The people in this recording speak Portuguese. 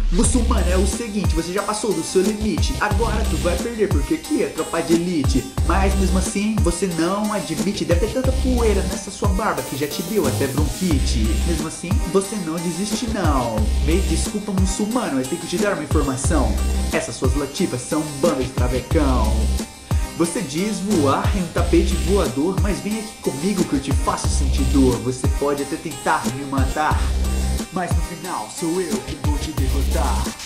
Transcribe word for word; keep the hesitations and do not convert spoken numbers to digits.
Muçulmano, é o seguinte, você já passou do seu limite. Agora tu vai perder, porque aqui é tropa de elite. Mas mesmo assim, você não admite. Deve ter tanta poeira nessa sua barba que já te deu até bronquite. Mesmo assim, você não desiste não. Me desculpa, muçulmano, mas tenho que te dar uma informação. Essas suas latifas são um bando de travecão. Você diz voar em um tapete voador, mas vem aqui comigo que eu te faço sentir dor. Você pode até tentar me matar, mas no final sou eu que vou te derrotar.